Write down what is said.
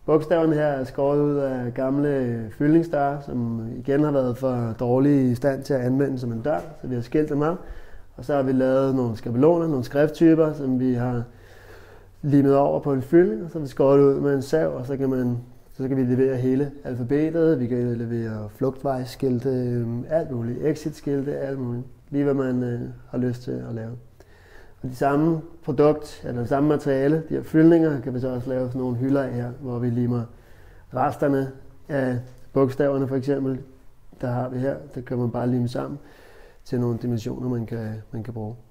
Bogstaverne her er skåret ud af gamle fyldningsdøre, som igen har været for dårlige i stand til at anvende som en dør, så vi har skilt dem op. Og så har vi lavet nogle skabeloner, nogle skrifttyper, som vi har limet over på en fyldning, og så har vi skåret ud med en sav, og så kan vi levere hele alfabetet, vi kan levere flugtvejsskilte, alt muligt, exit-skilte, alt muligt, lige hvad man har lyst til at lave. Og de samme produkt, eller det samme materiale, de her fyldninger, kan vi så også lave sådan nogle hylder af her, hvor vi limer resterne af bogstaverne for eksempel. Der har vi her, der kan man bare lime sammen til nogle dimensioner, man kan bruge.